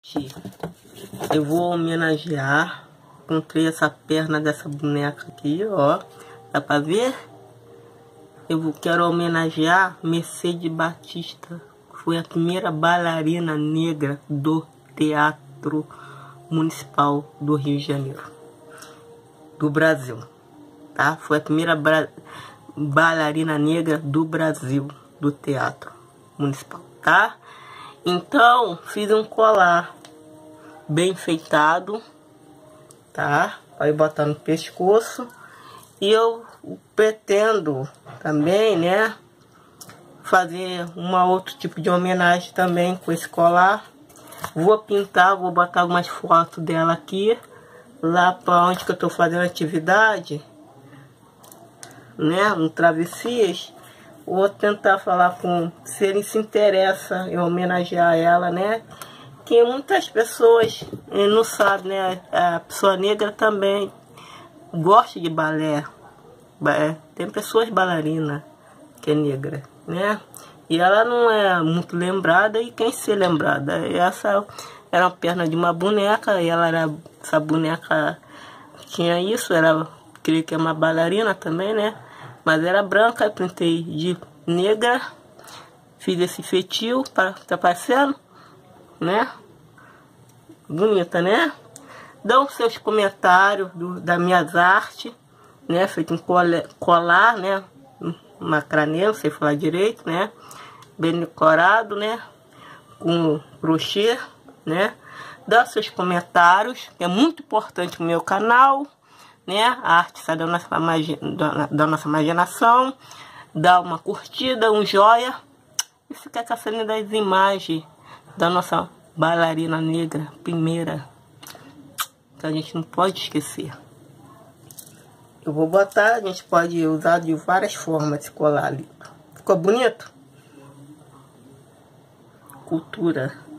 Eu vou homenagear. Encontrei essa perna dessa boneca aqui, ó. Dá pra ver? Quero homenagear Mercedes Batista. Foi a primeira bailarina negra do Teatro Municipal do Rio de Janeiro, do Brasil, tá? Foi a primeira bailarina negra do Brasil, do Teatro Municipal, tá? Então, fiz um colar bem enfeitado, tá? Vai botar no pescoço. E eu pretendo também, né, fazer outro tipo de homenagem também com esse colar. Vou pintar, vou botar algumas fotos dela aqui, lá para onde que eu tô fazendo atividade, né, no Travessias. Vou tentar falar se ele se interessa em homenagear ela, né, que muitas pessoas não sabem, né, a pessoa negra também gosta de balé. Tem pessoas bailarinas que é negra, né? E ela não é muito lembrada, e quem ser lembrada? Essa era uma perna de uma boneca, e essa boneca tinha isso, creio que é uma bailarina também, né? Mas era branca, eu pintei de negra, fiz esse feitio, tá parecendo, né? Bonita, né? Dão seus comentários das minhas artes, né? Feito um colar, né? Macramê, não sei falar direito, né? Bem decorado, né? Com crochê, né? Dá seus comentários, que é muito importante no meu canal, né? A arte sai da nossa imaginação. Dá uma curtida, um joia. E fica caçando das imagens da nossa bailarina negra, primeira, que a gente não pode esquecer. Eu vou botar, a gente pode usar de várias formas esse colar ali. Ficou bonito? Cultura.